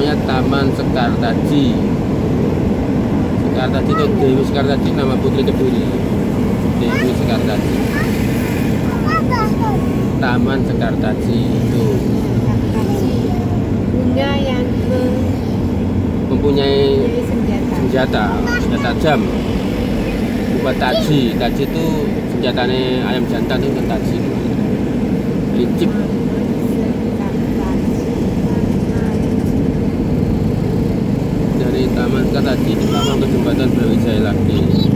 namanya Taman Sekartaji. Sekartaji itu Dewi Sekartaji, nama putri Kediri. Dewi Sekartaji. Taman Sekartaji itu bunga yang mempunyai senjata tajam. Buat taji itu senjatanya ayam jantan itu kan taji. Lincip. Dari Taman Sekartaji kita mau ke Jembatan Brawijaya lagi.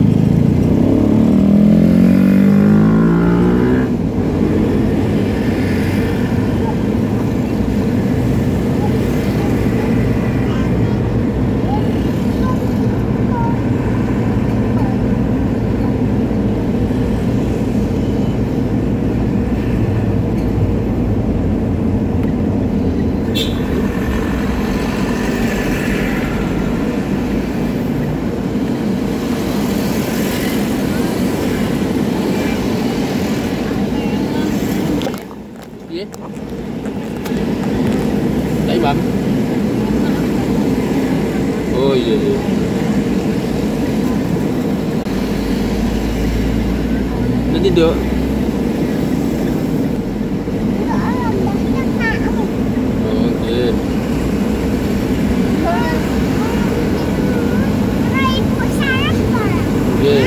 Đấy bấm. Ôi giời ơi. Nó nhìn được. Oke. Oke.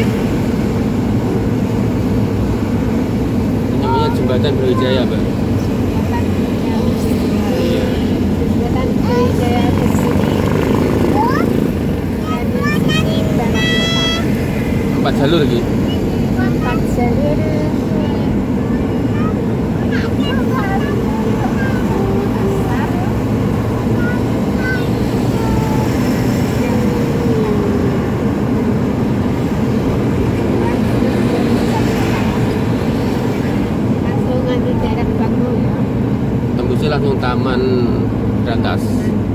Namanya Jembatan Brawijaya, Mbak. Empat jalur lagi. Empat jalur. Langsung nanti daerah Bangun. Tembusnya langsung Taman Berantas.